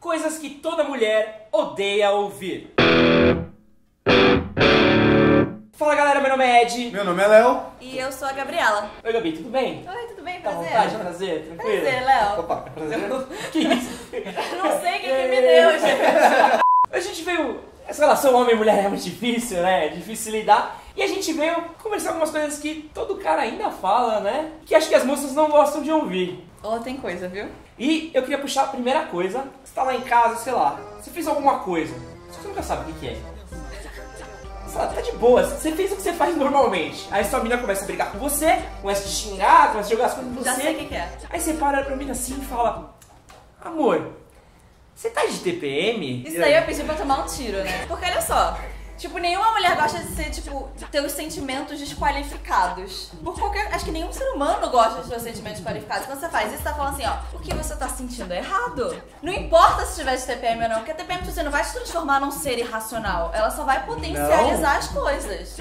Coisas que toda mulher odeia ouvir. Fala galera, meu nome é Ed. Meu nome é Léo. E eu sou a Gabriela. Oi Gabi, tudo bem? Oi, tudo bem? Tá à Prazer. vontade? Prazer, tranquilo? Prazer, Léo. Opa, prazer. Que isso? Não sei o que me deu, gente. A gente veio... Essa relação homem-mulher é muito difícil, né? É difícil lidar. E a gente veio conversar algumas coisas que todo cara ainda fala, né? Que acho que as moças não gostam de ouvir. Oh, tem coisa, viu? E eu queria puxar a primeira coisa. Você tá lá em casa, sei lá, você fez alguma coisa, só que você nunca sabe o que é. Sei lá, tá de boa, você fez o que você faz normalmente. Aí sua mina começa a brigar com você, começa a te xingar, começa a jogar as coisas em você. Já sei o que é. Aí você para pra mina assim e fala: amor, você tá de TPM? Isso daí eu pedi pra tomar um tiro, né? Porque olha só, tipo, nenhuma mulher gosta de ser, tipo, ter os sentimentos desqualificados. Por qualquer... Acho que nenhum ser humano gosta de ter os sentimentos desqualificados. Quando você faz isso, você tá falando assim, ó, o que você tá sentindo é errado. Não importa se tiver de TPM ou não, porque a TPM você não vai te transformar num ser irracional. Ela só vai potencializar as coisas.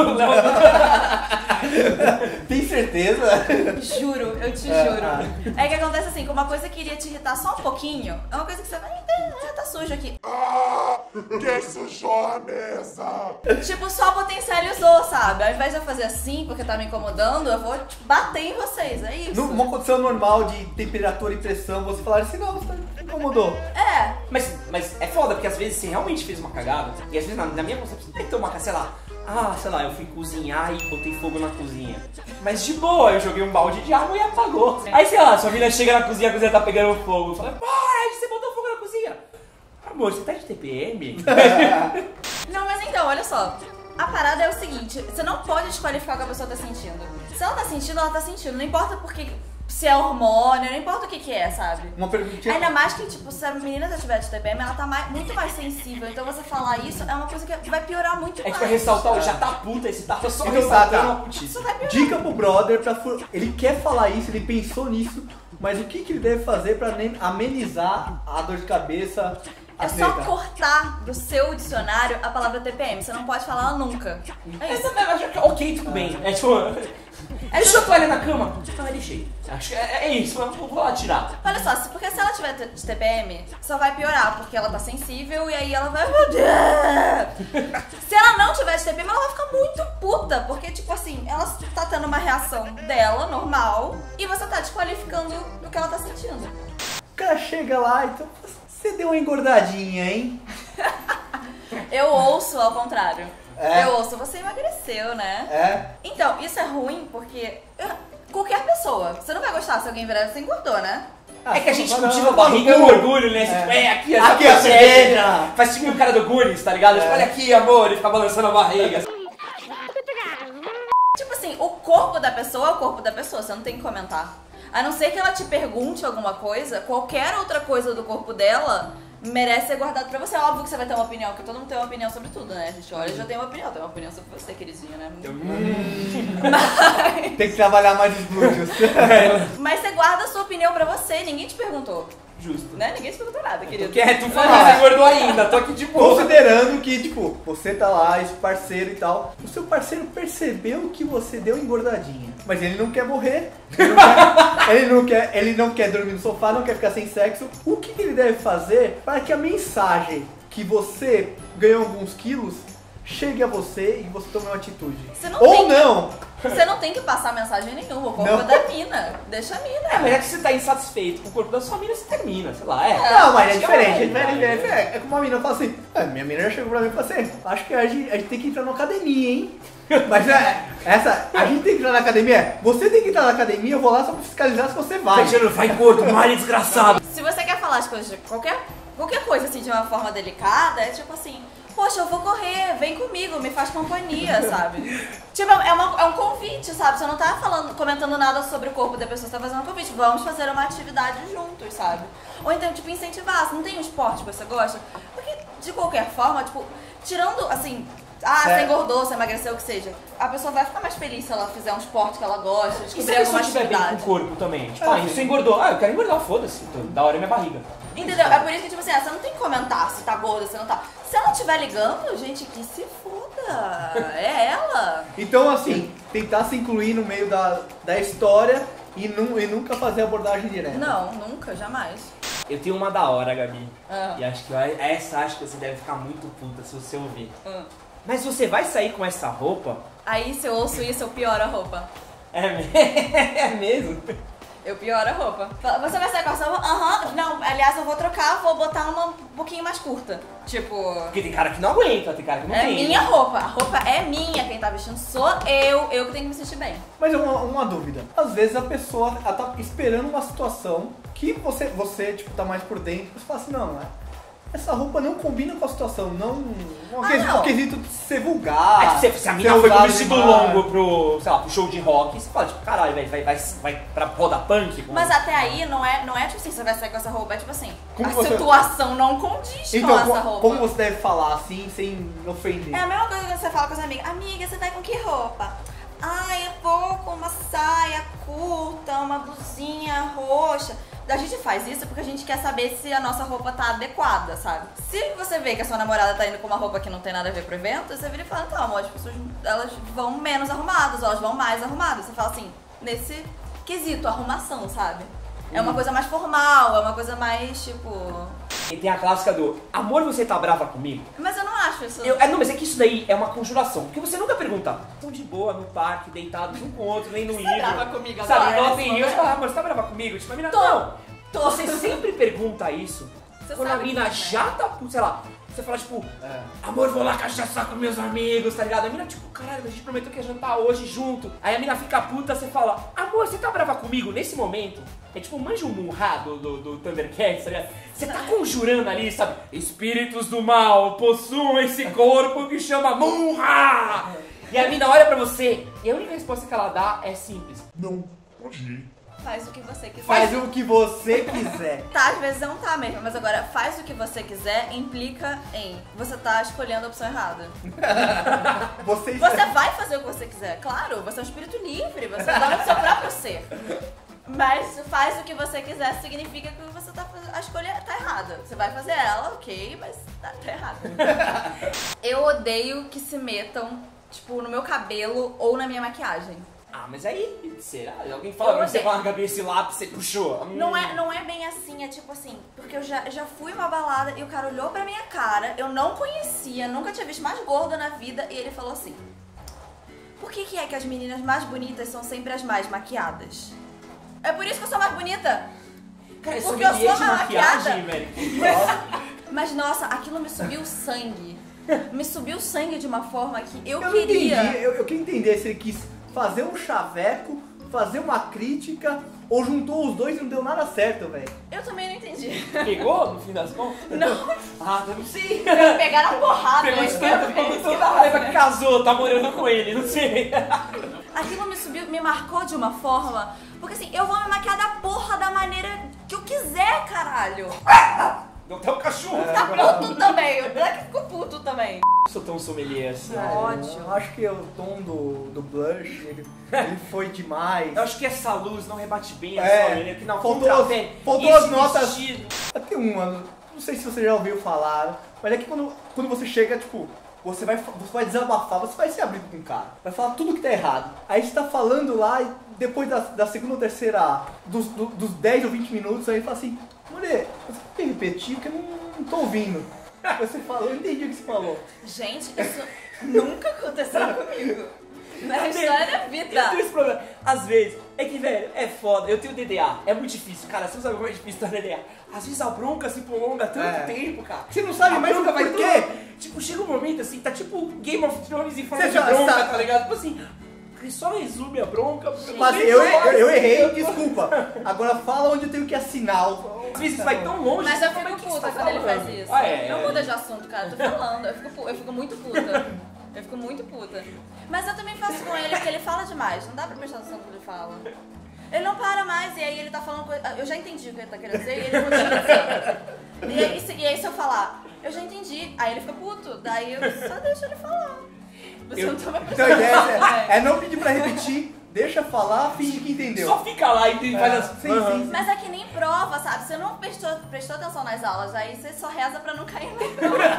Tem certeza? Juro, eu te juro. É que acontece assim, que uma coisa que iria te irritar só um pouquinho, é uma coisa que você vai... tá sujo aqui. Quem sujou a mesa? Tipo, só potencializou, sabe? Ao invés de eu fazer assim, porque tá me incomodando, eu vou tipo, bater em vocês, é isso. Numa condição normal de temperatura e pressão, você falar assim, não, você incomodou. É. Mas é foda, porque às vezes você realmente fez uma cagada, e às vezes na minha concepção, então uma sei lá, eu fui cozinhar e botei fogo na cozinha. Mas de boa, eu joguei um balde de água e apagou. Aí sei lá, sua menina chega na cozinha, a cozinha tá pegando fogo, fala, para, você botou fogo na cozinha. Amor, você tá de TPM? Não, mas então, olha só. A parada é o seguinte, você não pode desqualificar o que a pessoa tá sentindo. Se ela tá sentindo, ela tá sentindo. Não importa porque se é hormônio, não importa o que é, sabe? Uma perguntinha. Ainda mais que, tipo, se a menina já tiver de TPM, ela tá muito mais sensível. Então você falar isso é uma coisa que vai piorar muito É mais. tipo ressaltar, já tá puta, esse tá só Então ressaltando tá. uma putice. Isso vai piorar. Dica pro brother, ele quer falar isso, ele pensou nisso, mas o que ele deve fazer pra amenizar a dor de cabeça? É só cortar do seu dicionário a palavra TPM. Você não pode falar ela nunca. É isso. Ok, tudo bem. É tipo... Deixou a toalha na cama? Não, eu deixei. Acho que é isso, eu vou lá tirar. Olha só, porque se ela tiver de TPM, só vai piorar, porque ela tá sensível e aí ela vai... Se ela não tiver de TPM, ela vai ficar muito puta, porque, tipo assim, ela tá tendo uma reação dela, normal, e você tá desqualificando do que ela tá sentindo. O cara chega lá, então você deu uma engordadinha, hein? Eu ouço ao contrário. É? Eu ouço, você emagreceu, né? É? Então, isso é ruim porque qualquer pessoa, você não vai gostar se alguém virar, você engordou, né? É que a gente não, cultiva a não, barriga não, e o orgulho, né? Tipo, aqui a Aqui a cerveja. Faz tipo o cara do Goonies, tá ligado? Tipo, olha aqui, amor, ele fica balançando a barriga. Tipo assim, o corpo da pessoa é o corpo da pessoa, você não tem que comentar. A não ser que ela te pergunte alguma coisa, qualquer outra coisa do corpo dela merece ser guardado pra você. É óbvio que você vai ter uma opinião, porque todo mundo tem uma opinião sobre tudo, né? A gente olha e já tem uma opinião. Tem uma opinião sobre você, queridinho, né? Tem que trabalhar mais os glúteos. Mas você guarda a sua opinião pra você, ninguém te perguntou. Justo. Né? Ninguém te perguntou nada, querido. Quieto, você engordou ainda, tô aqui de boa. Considerando que, tipo, você tá lá, esse parceiro e tal, o seu parceiro percebeu que você deu engordadinha, mas ele não quer morrer, ele não quer dormir no sofá, não quer ficar sem sexo. O que ele deve fazer para que a mensagem que você ganhou alguns quilos chegue a você e você tome uma atitude? Você não Ou tem que- não! Você não tem que passar mensagem nenhuma, o corpo Não. é da mina. Deixa a mina. É, mas é que você tá insatisfeito com o corpo da sua mina, você termina, sei lá, Não, mas é Acho que diferente, uma é como uma menina fala assim, minha menina já chegou pra mim e falou assim, acho que a gente tem que entrar na academia, hein? Mas a gente tem que entrar na academia, você tem que entrar na academia, eu vou lá só pra fiscalizar se você vai. Vai gordo, malha desgraçado. Se você quer falar as coisas de qualquer coisa assim de uma forma delicada, é tipo assim, poxa, eu vou correr, vem comigo, me faz companhia, sabe? Tipo, é um convite, sabe? Você não tá comentando nada sobre o corpo da pessoa, você tá fazendo um convite, vamos fazer uma atividade juntos, sabe? Ou então, tipo, incentivar, você não tem um esporte que você gosta? Porque, de qualquer forma, tipo, tirando, assim... você engordou, você emagreceu, o que seja. A pessoa vai ficar mais feliz se ela fizer um esporte que ela gosta, E se descobrir a pessoa alguma estiver bem com o atividade. corpo também? Tipo, isso engordou. Eu quero engordar, foda-se. Da hora é minha barriga. Entendeu? É por isso que, tipo assim, você não tem que comentar se tá gorda, se não tá. Se ela estiver ligando, gente, que se foda. É ela. Então, assim, tentar se incluir no meio da história e nunca fazer abordagem direta. Não, nunca, jamais. Eu tenho uma da hora, Gabi. E acho que acho que você deve ficar muito puta se você ouvir. Mas você vai sair com essa roupa? Aí se eu ouço isso, eu pioro a roupa. É mesmo? Eu pioro a roupa. Você vai sair com essa roupa? Aham. Não, aliás, eu vou trocar, vou botar uma um pouquinho mais curta. Tipo... Porque tem cara que não aguenta, tem cara que não É tem. minha roupa. A roupa é minha. Quem tá vestindo sou eu. Eu que tenho que me sentir bem. Mas uma dúvida. Às vezes a pessoa ela tá esperando uma situação que você tipo, tá mais por dentro. Você fala assim, não, essa roupa não combina com a situação. Não. não. O quesito de ser vulgar. É tipo, se a mina foi com vestido longo pro, sei lá, pro show de rock, você fala, tipo, caralho, vai pra roda punk? Mas até aí não é tipo assim, você vai sair com essa roupa. É tipo assim, Como a você... situação não condiz então, com essa roupa. Como você deve falar assim, sem ofender? É a mesma coisa que você fala com as amigas. Amiga, você tá com que roupa? Ai, eu vou com uma saia curta, uma blusinha roxa. A gente faz isso porque a gente quer saber se a nossa roupa tá adequada, sabe? Se você vê que a sua namorada tá indo com uma roupa que não tem nada a ver pro evento, você vira e fala, então, amor, as pessoas elas vão menos arrumadas, ou elas vão mais arrumadas. Você fala assim, nesse quesito, arrumação, sabe? É uma coisa mais formal, é uma coisa mais, tipo... E tem a clássica do, amor, você tá brava comigo? Mas eu não acho isso. Não, mas é que isso daí é uma conjuração. Porque você nunca pergunta, estão de boa no parque, deitados um com o outro, nem no Você livro. tá brava comigo sabe, agora? não tem eu, fala, amor, você tá brava comigo? Tipo, a mina, Tô. não. Você sempre pergunta isso Você quando a sabe mina disso, né? já tá, sei lá, você fala tipo, amor, vou lá cachaçar com meus amigos, tá ligado? A mina tipo, caralho, mas a gente prometeu que ia jantar hoje junto. Aí a mina fica puta, você fala, amor, você tá brava comigo? Nesse momento, é tipo, manja um Munra do Thundercats, tá ligado? Você tá conjurando ali, sabe? Espíritos do mal possuem esse corpo que chama Munra! E a mina olha pra você, e a única resposta que ela dá é simples. Não, pode ir. Faz o que você quiser. Faz o que você quiser. Tá, às vezes não tá mesmo, mas agora faz o que você quiser implica em você tá escolhendo a opção errada. Você Vai fazer o que você quiser, claro, você é um espírito livre, você é dono do seu próprio ser. Mas faz o que você quiser significa que você tá fazendo, a escolha tá errada. Você vai fazer ela, ok, mas tá errada. Eu odeio que se metam, tipo, no meu cabelo ou na minha maquiagem. Ah, mas aí, será? Alguém fala pra você falar, Gabi, esse lápis você puxou. Não é bem assim, é tipo assim, porque eu já fui uma balada e o cara olhou pra minha cara, eu não conhecia, nunca tinha visto mais gorda na vida, e ele falou assim, por que é que as meninas mais bonitas são sempre as mais maquiadas? É por isso que eu sou mais bonita. Cara, Porque eu sou de mais maquiagem, maquiada. velho. Mas nossa, aquilo me subiu o sangue. Me subiu o sangue de uma forma que eu não queria. entendi. Eu queria entender se ele quis fazer um chaveco, fazer uma crítica, ou juntou os dois e não deu nada certo, velho. Eu também não entendi. Pegou no fim das contas? Não. Ah, não sei. Pegaram a porrada. Pegou né? de tanto, ficou toda a raiva que casou, tá morando com ele, não sei. Aquilo me marcou de uma forma. Porque assim, eu vou me maquiar da porra da maneira que eu quiser, caralho. Não tem um cachorro. Tá puto também. O Black ficou puto também. Eu sou tão sommelier assim. Ótimo. Eu acho que o tom do blush, ele foi demais. Eu acho que essa luz não rebate bem a É, sua orelha, que não faltou contra as notas. vestido. Tem não sei se você já ouviu falar, mas é que quando você chega, tipo, você vai desabafar, você vai se abrir com o cara, vai falar tudo que tá errado. Aí você tá falando lá e depois da segunda ou terceira, dos 10 ou 20 minutos, aí fala assim, mulher, você pode repetir porque eu não tô ouvindo. Você falou, eu entendi o que você falou. Gente, isso nunca aconteceu comigo. Na história da vida. Eu tenho esse problema. Às vezes, é que, velho, é foda. Eu tenho DDA, é muito difícil. Cara, você não sabe como é difícil ter DDA. Às vezes a bronca se prolonga tanto tempo, cara. Você não sabe A mais bronca por vai quê? Tipo, chega um momento assim, tá tipo Game of Thrones em forma Você de já bronca, sabe. tá ligado? Tipo assim, ele só resume a bronca. Mas eu errei, desculpa. Agora fala onde eu tenho que assinar. Às vezes vai tão longe. Mas eu como é fico que você puta tá quando ele falando? faz isso. Ah, é. Não muda de assunto, cara. Eu tô falando. Eu fico muito puta. Eu fico muito puta. Mas eu também faço com ele porque ele fala demais. Não dá pra prestar atenção no que ele fala. Ele não para mais e aí ele tá falando coisa. Eu já entendi o que ele tá querendo dizer e ele continua dizendo. E aí se eu falar, eu já entendi. Aí ele fica puto. Daí eu só deixo ele falar. Você não tá me Então a ideia prestando é não pedir pra repetir, deixa falar, finge que entendeu. Só fica lá e faz as... Sim, sim. Mas é que nem prova, sabe? Você não prestou atenção nas aulas, aí você só reza pra não cair na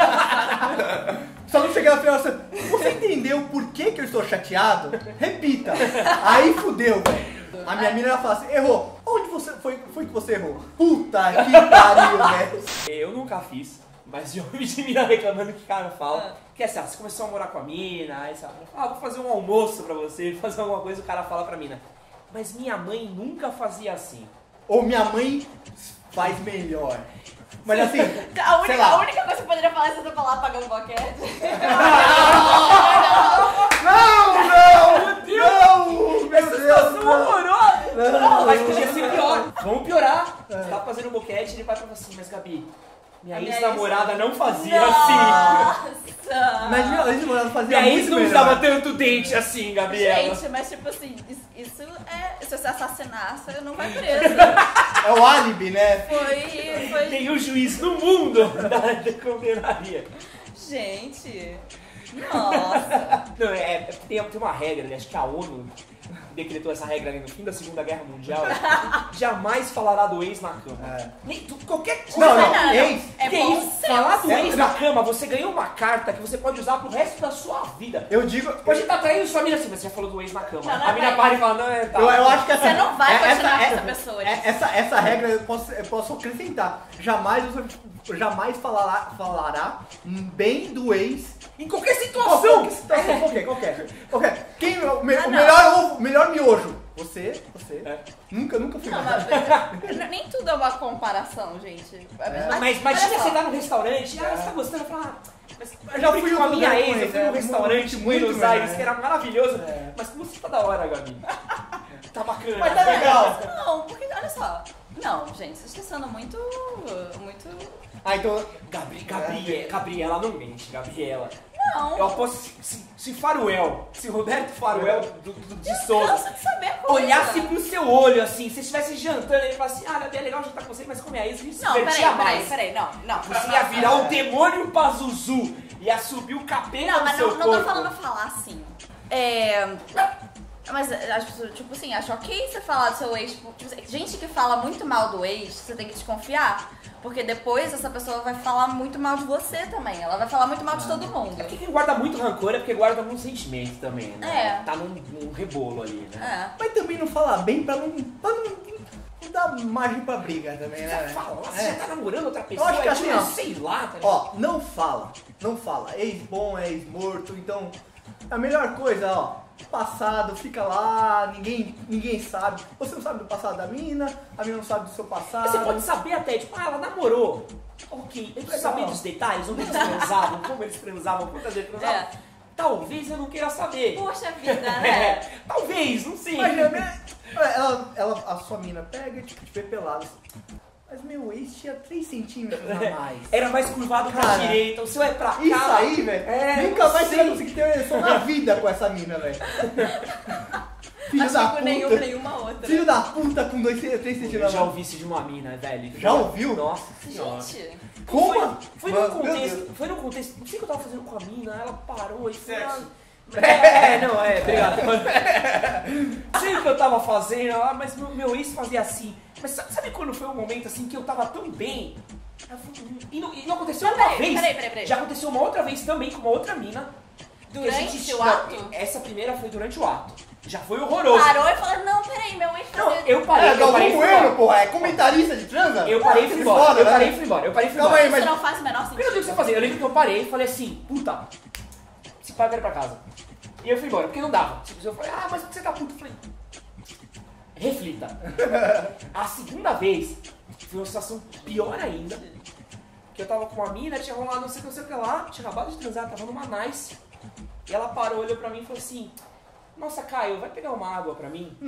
prova. Só não chegar na final você entendeu por que eu estou chateado? Repita. Aí fudeu, velho. A minha mina ela fala assim, errou. Onde você foi que você errou? Puta que pariu, né? Eu nunca fiz, mas já ouvi de mina reclamando que o cara fala. Que é assim, você começou a morar com a mina, aí você fala, vou fazer um almoço pra você, fazer alguma coisa, o cara fala pra mina. Mas minha mãe nunca fazia assim. Ou minha mãe faz melhor. Mas assim, A sei lá. única coisa que eu poderia falar é se você falar pagar um boquete. Não! Meu Deus! Horrorosa! Não. Mas podia ser pior. Vamos piorar. Você tá fazendo um boquete e ele vai pra você assim, mas Gabi, minha ex-namorada não fazia assim. Nossa! Mas minha ex-namorada fazia Minha ex muito não melhor. usava tanto dente assim, Gabriela. Gente, mas tipo assim, isso é... Se você assassinar, você não vai preso. É o álibi, né? Foi... Nenhum juiz no mundo da condenaria. Gente... Nossa! Não, tem uma regra, né? Acho que a ONU decretou essa regra ali no fim da Segunda Guerra Mundial. Jamais falará do ex na cama. É. Qualquer coisa. Não, ex. É Que bom isso? senso. Falar do ex Não. na cama, você ganhou uma carta que você pode usar pro resto da sua vida. Eu digo... Pode estar traindo sua mina assim, mas você já falou do ex na cama. Não, A mina vai. para e fala, não, é tá. Eu acho que assim, Você não vai continuar com essa essa pessoa. Essa regra eu posso acrescentar. Jamais falará bem do ex. Em qualquer situação. Qualquer. Quem o não. melhor miojo? Você. É. Nunca fui. Não, mas nem tudo é uma comparação, gente. Mas olha imagina só. você tá no restaurante, você tá gostando, fala, mas Eu já fui com a no minha lugar ex, com eu fui ele, num é, restaurante em muito Buenos Aires, melhor, que era maravilhoso. É. Mas como você tá da hora, Gabi? Tá bacana. Mas tá legal. Não, porque olha só. Não, gente, vocês estão sendo muito. Ah, então... Gabriela não mente, Gabriela. Não. Eu aposto se Roberto Faruel de Souza Cansa de saber coisa. olhasse pro seu olho assim, se estivesse jantando, ele falasse, Gabi, é legal jantar com você, mas com minha ex a gente se Não, divertia mais. peraí, não. Você ia virar o demônio Pazuzu, ia subir o capeta Não, no mas seu não corpo. tô falando falar assim. Mas as pessoas, tipo assim, acho ok você falar do seu ex. Tipo, gente que fala muito mal do ex, você tem que desconfiar. Porque depois essa pessoa vai falar muito mal de você também. Ela vai falar muito mal de todo mundo. Porque quem guarda muito rancor é porque guarda muito sentimento também, né? É. Tá num rebolo ali, né? É. Mas também não falar bem pra não dar margem pra briga também, né? Fala, você É. já tá namorando outra pessoa, acho que é assim, tipo, ó. sei lá, tá ligado? Ó, não fala. Ex bom, ex morto, então a melhor coisa, ó, passado, fica lá, ninguém sabe. Você não sabe do passado da mina, a mina não sabe do seu passado. Mas você pode saber até, tipo, ela namorou. Ok, eu quero saber dos detalhes, onde eles transavam, como eles transavam, quantas vezes transavam. É. Talvez eu não queira saber. Poxa vida, né? Talvez, não sei. Imagina, a sua mina pega e tipo, te vê pelado. Mas meu ex tinha 3 centímetros a mais. Era mais curvado pra Cara, direita, o seu é pra cá. Isso aí, velho, É, nunca mais você sei. vai conseguir ter ereção na vida com essa mina, velho. Filho da Acho que puta. nenhuma outra. Filho da puta com 3 Eu centímetros a já mais. ouvi isso de uma mina, velho. Já ouviu? Nossa senhora. Gente, Como? Foi Mano, no meu contexto, Deus. não sei o que eu tava fazendo com a mina, ela parou e falou... Sexo. Obrigado. Não sei o que eu tava fazendo, mas meu ex fazia assim. Mas sabe quando foi um momento assim que eu tava tão bem? E não aconteceu Mas uma peraí, vez. peraí. Já aconteceu uma outra vez também com uma outra mina. que a durante gente- o não, ato? Essa primeira foi durante o ato. Já foi horroroso. Parou e falou, não, peraí, meu ex Não, fazia... eu parei, É, eu parei e Galvão fui Bueno, embora. porra, é comentarista de transa? Eu parei e fui Que embora. foda, Eu né? parei e fui embora. Calma aí, mas... Isso não faz o menor Eu não sentido. sei o que você fazer. Eu lembro que eu parei e falei assim, puta, se pá, eu quero ir pra casa. E eu fui embora, porque não dava. Tipo, eu falei, mas por que você tá puto? Eu falei, reflita. A segunda vez foi uma situação pior ainda. Que eu tava com uma mina, tinha rolado não sei o que lá, tinha acabado de transar, tava numa nice. E ela parou, olhou pra mim e falou assim, nossa, Caio, vai pegar uma água pra mim?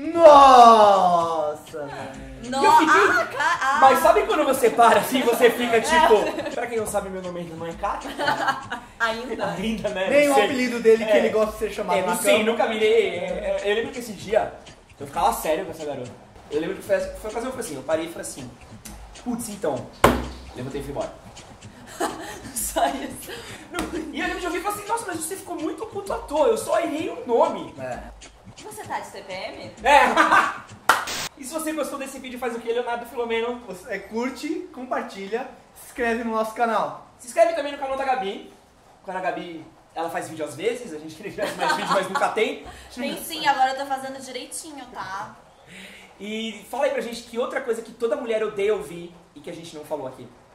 Nossa, velho. Não, eu fiquei- ah, Mas sabe quando você para assim, você fica tipo... Pra quem não sabe, meu nome não é Caio. ainda. Ainda, né? Nem Não o sei. apelido dele que É. ele gosta de ser chamado É, na não sei, cama. nunca virei. Eu lembro que esse dia eu ficava sério com essa garota. Eu lembro que foi fazer uma coisa assim, eu parei e falei assim, putz, então. Levantei e fui embora. Só isso. E eu lembro de ouvir e falei assim, nossa, mas você ficou muito puto à toa, eu só errei o nome. É. Você tá de TPM? É. E se você gostou desse vídeo, faz o que, Leonardo Filomeno? Você curte, compartilha, se inscreve no nosso canal. Se inscreve também no canal da Gabi. Quando a Gabi, ela faz vídeo às vezes, a gente queria que tivesse mais vídeo, mas nunca tem. Tem sim, agora eu tô fazendo direitinho, tá? E fala aí pra gente que outra coisa que toda mulher odeia ouvir e que a gente não falou aqui.